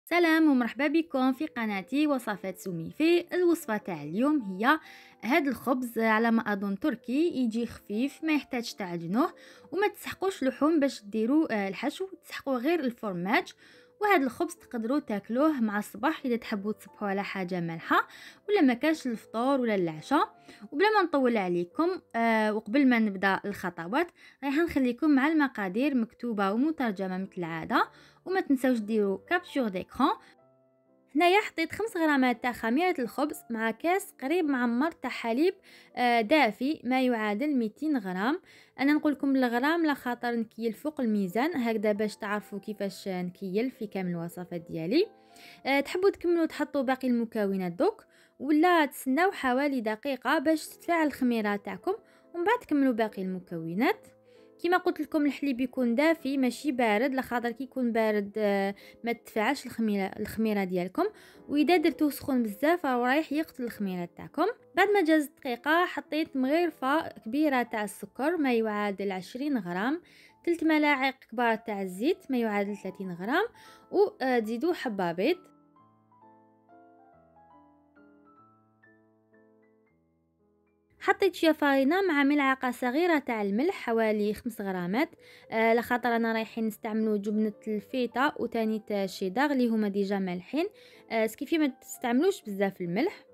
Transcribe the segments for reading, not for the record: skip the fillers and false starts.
سلام ومرحبا بكم في قناتي وصفات سمي. في الوصفة تاع اليوم هي هذا الخبز، على ما اظن تركي، يجي خفيف ما يحتاج تعجنوه وما تسحقوش لحوم باش ديروا الحشو، تسحقوا غير الفرماج. وهذا الخبز تقدروا تاكلوه مع الصباح اذا تحبوا تصبحوا على حاجه مالحه، ولا ما كانش الفطور ولا العشاء. وبلا ما نطول عليكم وقبل ما نبدا الخطوات، راح نخليكم مع المقادير مكتوبه ومترجمه مثل العاده. وما تنساوش ديروا كابتشور ديكران. هنايا حطيت 5 غرامات تاع خميرة الخبز مع كاس قريب معمر تاع حليب دافي ما يعادل 200 غرام. انا نقول لكم الغرام لخاطر نكيل فوق الميزان هكذا باش تعرفوا كيفاش نكيل في كامل الوصفات ديالي. تحبوا تكملوا تحطوا باقي المكونات دوك، ولا تسناو حوالي دقيقة باش تتفاعل الخميرة تاعكم، ومن بعد تكملوا باقي المكونات. كما قلت لكم الحليب يكون دافي ماشي بارد، لخاطر كي يكون بارد ما تفاعلش الخميره ديالكم، واذا درتوه سخون بزاف راه رايح يقتل الخميره تاعكم. بعد ما جاز دقيقه حطيت مغرفه كبيره تاع السكر ما يعادل 20 غرام، 3 ملاعق كبار تاع الزيت ما يعادل 30 غرام، وتزيدوا حبه بيض. حطيت شويه فارينه مع ملعقه صغيره تاع الملح حوالي 5 غرامات، لخاطر انا رايحين نستعملوا جبنه الفيتا وتاني تاع شيدار اللي هما ديجا مالحين. سكيفي ما تستعملوش بزاف الملح.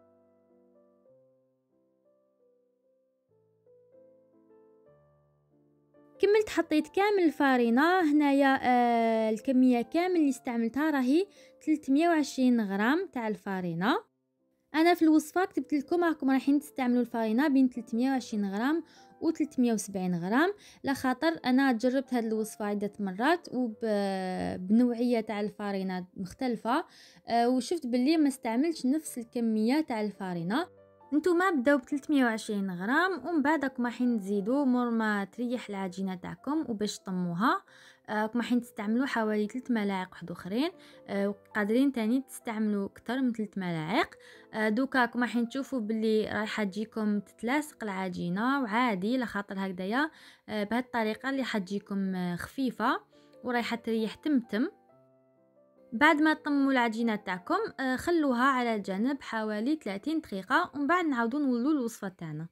كملت حطيت كامل الفارينه هنايا. الكميه كامل اللي استعملتها راهي 320 غرام تاع الفارينه. انا في الوصفه كتبت لكم راكم رايحين تستعملوا الفارينه بين 320 غرام و 370 غرام، لخاطر انا جربت هذه الوصفه عده مرات وبنوعيه تاع الفارينه مختلفه، وشفت باللي ما استعملتش نفس الكميه تاع الفارينه. نتوما بداو ب 320 غرام، ومن بعد راكم رايحين تزيدوا مور ما تريح العجينه تاعكم وباش طموها. راكم رايحين تستعملوا حوالي 3 ملاعق واحد اخرين، وقادرين تاني تستعملوا اكثر من 3 ملاعق. دوكا راكم رايحين تشوفوا باللي رايحه تجيكم تتلاصق العجينه وعادي، لخاطر هكذايا بهذه الطريقه اللي حتجيكم خفيفه ورايحه تريح تمتم. بعد ما تطموا العجينه تاعكم خلوها على جنب حوالي 30 دقيقه، ومن بعد نعاودوا نولوا الوصفه تاعنا.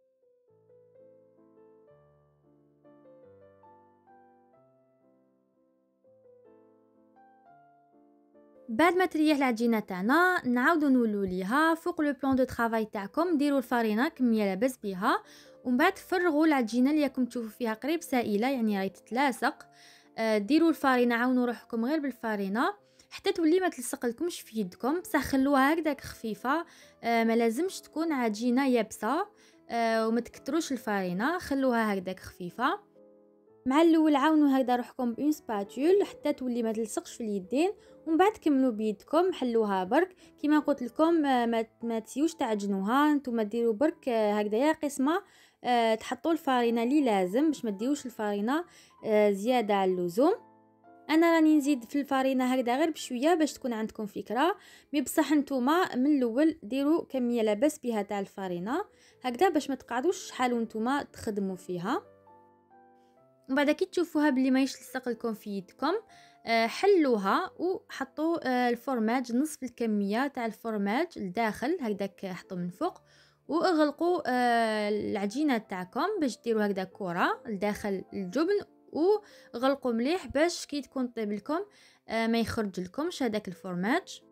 بعد ما تريح العجينه تاعنا نعاودوا نولوا ليها فوق لو بلان دو طرافاي تاعكم. ديروا الفارينه كميه لاباس بها، ومن بعد فرغوا العجينه اللي راكم تشوفوا فيها قريب سائله يعني راهي تتلاصق. ديروا الفارينه، عاونوا روحكم غير بالفارينه حتى تولي ما تلصق لكمش في يدكم، بصح خلوها هكذاك خفيفه. ما لازمش تكون عجينه يابسه. وما تكتروش الفارينه، خلوها هكذاك خفيفه. مع الاول عاونوا هكذا روحكم بون سباتول حتى تولي ما تلصقش في اليدين، ومن بعد كملوا بيدكم حلوها برك. كما قلت لكم ما تسيوش تعجنوها، نتوما ديروا برك هكذايا قسمه. تحطوا الفارينه اللي لازم باش ما ديروش الفارينه زياده على اللزوم. انا راني نزيد في الفارينه هكذا غير بشويه باش تكون عندكم فكره، مي بصح نتوما من الاول ديروا كميه لاباس بها تاع الفارينه هكذا باش ما تقعدوش شحال وانتوما تخدموا فيها. ومن بعد كي تشوفوها بلي ما يلصق لكم في يدكم حلوها وحطوا الفرماج نصف الكميه تاع الفرماج لداخل هكذاك، حطوا من فوق واغلقوا العجينه تاعكم باش ديروا هكذا كره لداخل الجبن، وغلقوا مليح باش كي تكون طيب لكم ما يخرج لكمش هذاك الفرماج.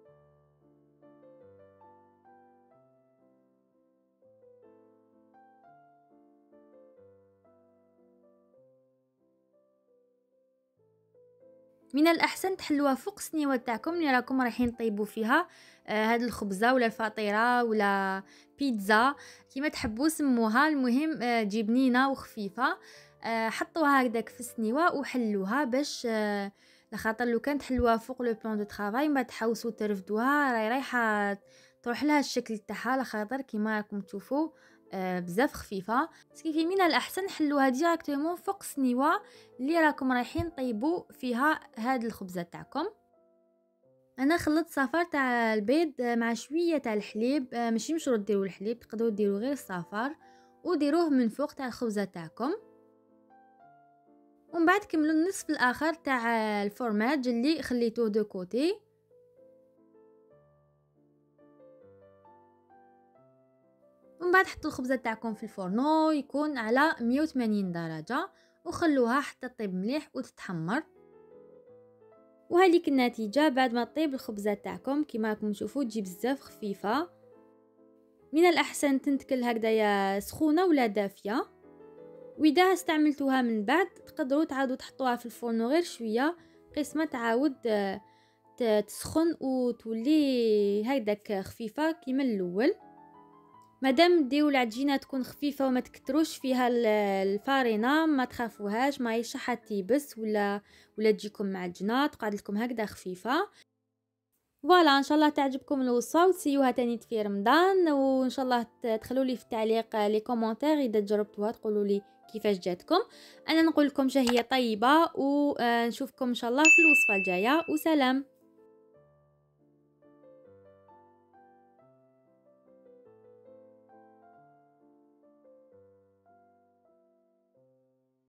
من الاحسن تحلوها فوق السنيوه تاعكم اللي راكم رايحين طيبوا فيها هاد الخبزه ولا الفطيره ولا بيتزا، كيما تحبوا سموها. المهم تجي بنينه وخفيفه. حطوها هكذاك في السنيوه وحلوها باش لخاطر لو كان تحلوها فوق لو بلان دو طرافاي ما تحوسوا ترفدوها راهي رايحه تروح لها الشكل تاعها، لخاطر كيما راكم تشوفوا بزاف خفيفه. سكيفي من الاحسن حلوها ديراكتومون فوق السنيوه اللي راكم رايحين طيبوا فيها هاد الخبزه تاعكم. انا خلطت صفار تاع البيض مع شويه تاع الحليب، ماشي مشروط ديروا الحليب، تقدروا ديروا غير الصفار وديروه من فوق تاع الخبزه تاعكم. ومن بعد كملوا النصف الاخر تاع الفرماج اللي خليتوه دو كوتي. ومن بعد حطوا الخبزه تاعكم في الفرنو يكون على 180 درجه وخلوها حتى تطيب مليح وتتحمر. وهذيك النتيجه بعد ما طيب الخبزه تاعكم كيما راكم تشوفوا تجي بزاف خفيفه. من الاحسن تنتكل هكذايا سخونه ولا دافيه. واذا استعملتوها من بعد تقدروا تعاودوا تحطوها في الفرن غير شويه قسمه تعاود تسخن وتولي هكذاك خفيفه كيما الاول. مادام ديروا العجينه تكون خفيفه وما تكتروش فيها الفارينه ما تخافوهاش ما يشح تيبس ولا تجيكم معجنه تقعد لكم هكذا خفيفه. فوالا ان شاء الله تعجبكم الوصفه وتسيوها تاني في رمضان، وان شاء الله تخلوا لي في التعليق لي كومونتير اذا جربتوها تقولوا لي كيفاش جاتكم. انا نقول لكم شهيه طيبه ونشوفكم ان شاء الله في الوصفه الجايه وسلام.